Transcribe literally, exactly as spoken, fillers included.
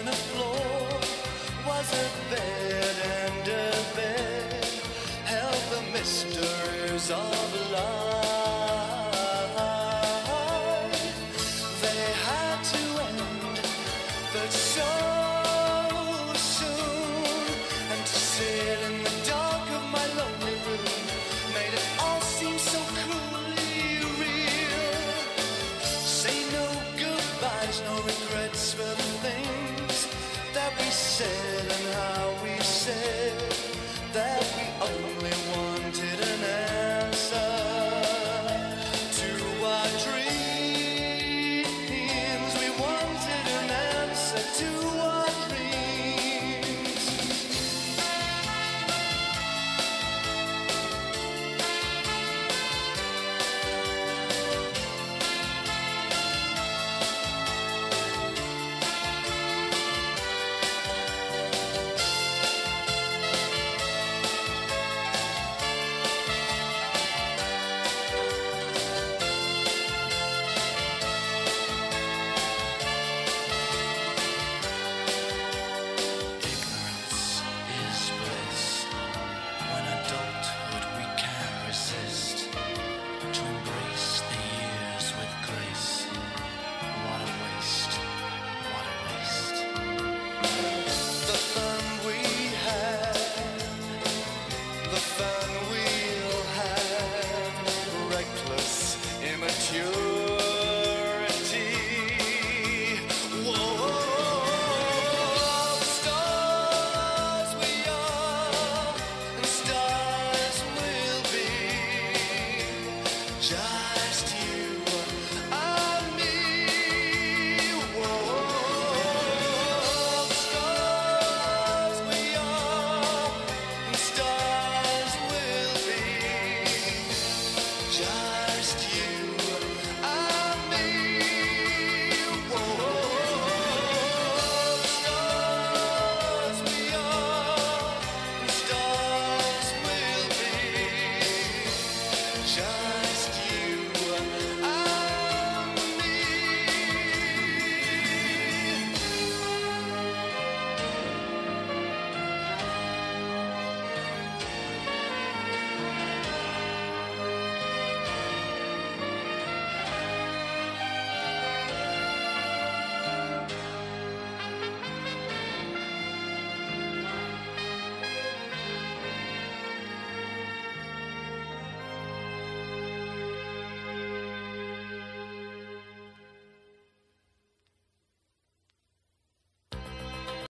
and a floor was a bed and a bed held the mysteries of life. They had to end, but so soon, and to sit in the dark of my lonely room made it all seem so cruelly real. Say no goodbyes, no regrets for the things that we said and